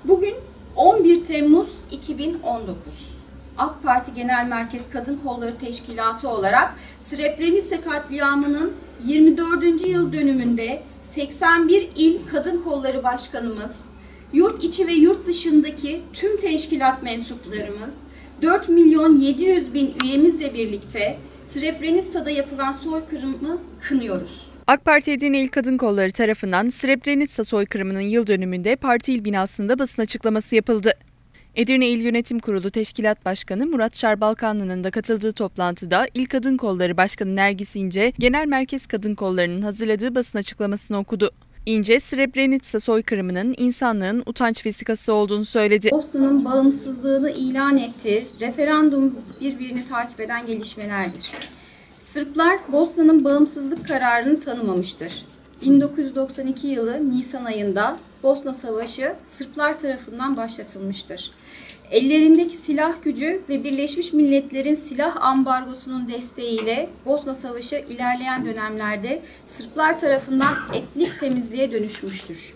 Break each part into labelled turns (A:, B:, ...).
A: Bugün 11 Temmuz 2019. AK Parti Genel Merkez Kadın Kolları Teşkilatı olarak Srebrenica katliamının 24. yıl dönümünde 81 il Kadın Kolları Başkanımız, yurt içi ve yurt dışındaki tüm teşkilat mensuplarımız, 4.700.000 üyemizle birlikte Srebrenica'da yapılan soykırımı kınıyoruz.
B: AK Parti Edirne İl Kadın Kolları tarafından Srebrenica soykırımının yıl dönümünde parti il binasında basın açıklaması yapıldı. Edirne İl Yönetim Kurulu Teşkilat Başkanı Murat Şarbalkanlı'nın da katıldığı toplantıda İl Kadın Kolları Başkanı Nergis İnce, Genel Merkez Kadın Kolları'nın hazırladığı basın açıklamasını okudu. İnce, Srebrenica soykırımının insanlığın utanç vesikası olduğunu söyledi.
A: Bosna'nın bağımsızlığını ilan ettiği referandum birbirini takip eden gelişmelerdir. Sırplar Bosna'nın bağımsızlık kararını tanımamıştır. 1992 yılı Nisan ayında Bosna Savaşı Sırplar tarafından başlatılmıştır. Ellerindeki silah gücü ve Birleşmiş Milletler'in silah ambargosunun desteğiyle Bosna Savaşı ilerleyen dönemlerde Sırplar tarafından etnik temizliğe dönüşmüştür.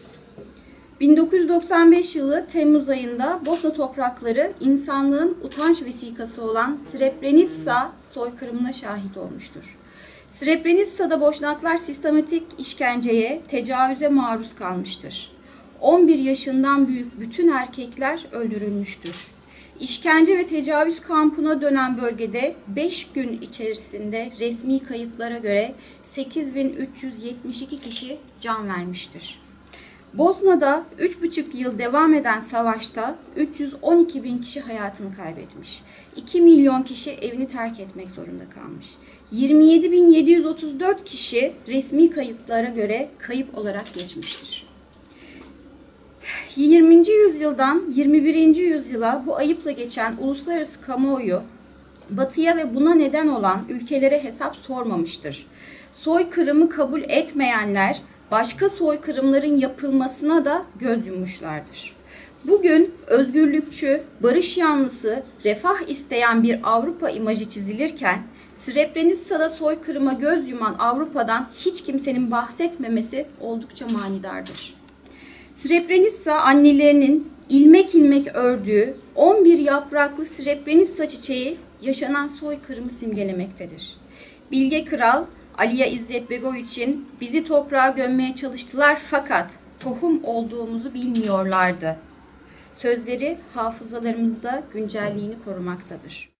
A: 1995 yılı Temmuz ayında Bosna toprakları insanlığın utanç vesikası olan Srebrenica soykırımına şahit olmuştur. Srebrenica'da Boşnaklar sistematik işkenceye, tecavüze maruz kalmıştır. 11 yaşından büyük bütün erkekler öldürülmüştür. İşkence ve tecavüz kampına dönen bölgede 5 gün içerisinde resmi kayıtlara göre 8.372 kişi can vermiştir. Bosna'da 3,5 yıl devam eden savaşta 312.000 kişi hayatını kaybetmiş. 2 milyon kişi evini terk etmek zorunda kalmış. 27.734 kişi resmi kayıtlara göre kayıp olarak geçmiştir. 20. yüzyıldan 21. yüzyıla bu ayıpla geçen uluslararası kamuoyu, Batı'ya ve buna neden olan ülkelere hesap sormamıştır. Soykırımı kabul etmeyenler, başka soykırımların yapılmasına da göz yummuşlardır. Bugün özgürlükçü, barış yanlısı, refah isteyen bir Avrupa imajı çizilirken, Srebrenica'da soykırıma göz yuman Avrupa'dan hiç kimsenin bahsetmemesi oldukça manidardır. Srebrenica annelerinin ilmek ilmek ördüğü 11 yapraklı Srebrenica çiçeği yaşanan soykırımı simgelemektedir. Bilge Kral, Alija İzzetbegoviç'in bizi toprağa gömmeye çalıştılar fakat tohum olduğumuzu bilmiyorlardı sözleri hafızalarımızda güncelliğini korumaktadır.